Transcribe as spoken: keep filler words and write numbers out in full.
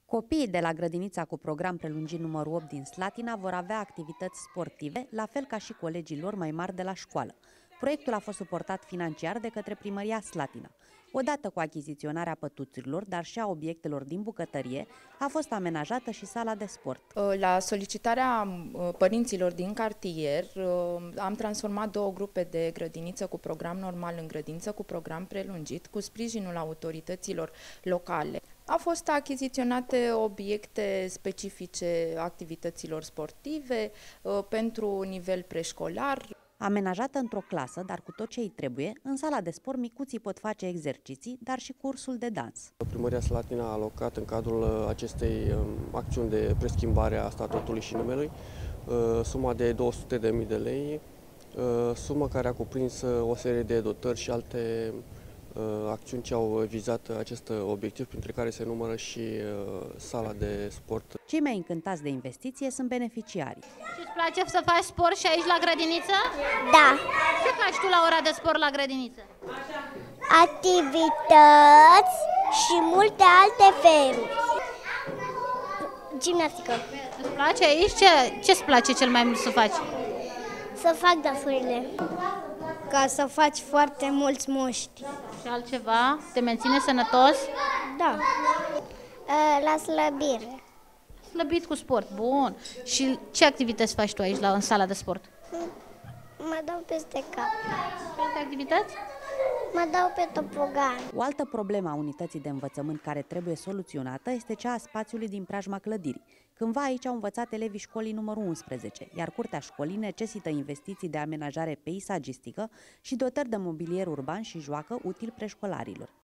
Copiii de la grădinița cu program prelungit numărul opt din Slatina vor avea activități sportive, la fel ca și colegii lor mai mari de la școală. Proiectul a fost suportat financiar de către Primăria Slatina. Odată cu achiziționarea pătuțurilor, dar și a obiectelor din bucătărie, a fost amenajată și sala de sport. La solicitarea părinților din cartier, am transformat două grupe de grădiniță cu program normal în grădiniță cu program prelungit, cu sprijinul autorităților locale. Au fost achiziționate obiecte specifice activităților sportive pentru nivel preșcolar. Amenajată într-o clasă, dar cu tot ce îi trebuie, în sala de sport micuții pot face exerciții, dar și cursul de dans. Primăria Slatina a alocat în cadrul acestei acțiuni de preschimbare a statutului și numelui suma de două sute de mii de lei, sumă care a cuprins o serie de dotări și alte acțiuni ce au vizat acest obiectiv, printre care se numără și sala de sport. Cei mai încântați de investiție sunt beneficiarii. Și îți place să faci sport și aici la grădiniță? Da. Ce faci tu la ora de sport la grădiniță? Activități și multe alte feluri. Gimnastică. Îți place aici? Ce ce-ți place cel mai mult să faci? Să fac dansurile. Ca să faci foarte mulți mușchi. Și altceva? Te menține sănătos? Da. La slăbire. Slăbit cu sport, bun. Și ce activități faci tu aici la, în sala de sport? Mă dau peste cap. Ce alte activități? Mă dau pe topogan. O altă problemă a unității de învățământ care trebuie soluționată este cea a spațiului din preajma clădirii. Cândva aici au învățat elevii școlii numărul unsprezece, iar curtea școlii necesită investiții de amenajare peisagistică și dotări de mobilier urban și joacă util preșcolarilor.